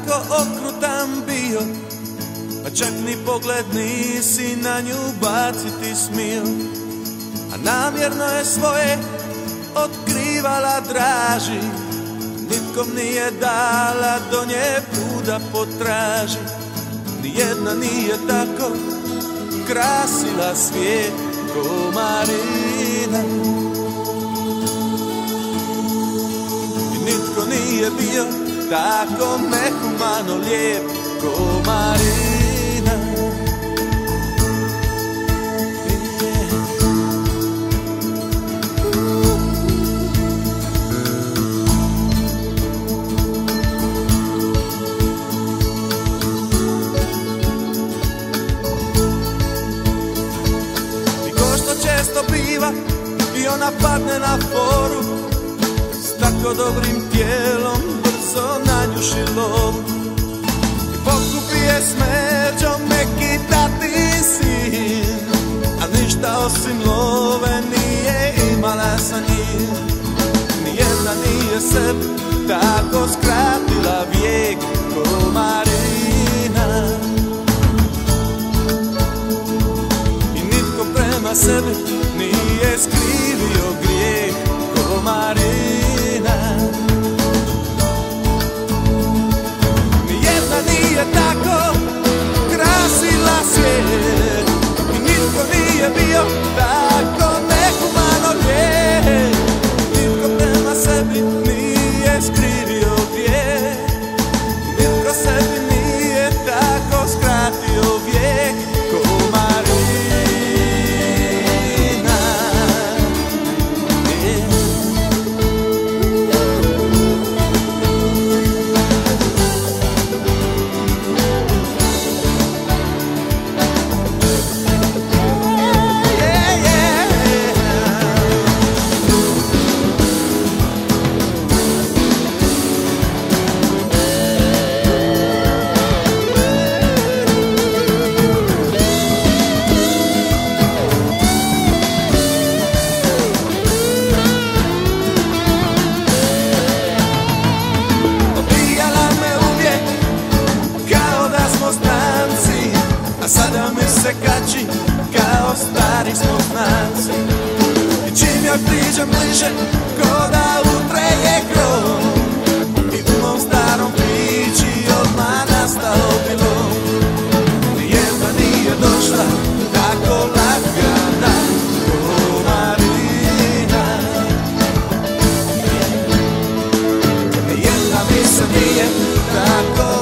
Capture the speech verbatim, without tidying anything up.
tako okrutan bio, pa čak ni pogled nisi na nju baciti smio. A namjerno je svoje otkrivala draži, nitkom nije dala do nje put da potraži. Nijedna nije tako krasila svijet ko Marina. I nitko nije bio tako nehumano lijep ko Marina. Često biva i ona padne na foru, s tako dobrim tijelom brzo nanjuši lovu. I pokupi je smeđom neki tatin sin, a ništa osim love nije imala sa njim. Nijedna nije sebi tako skratila vijek ko Marina. Prema sebi nije skrivio grijeh ko Marina. Nijedna nije tako krasila svijet i nitko nije bio tako nehumano lijep. Nitko prema sebi nije skrivio grijeh, nitko sebi nije tako skratio vijek ko Marina. A sada mi se kači kao stari smo znanci. I čim joj priđem bliže, ko da utreje krov, i u mom starom priči odmah nastao bilo. Nijedna nije došla tako lagana ko Marina. Nijedna mi se nije tako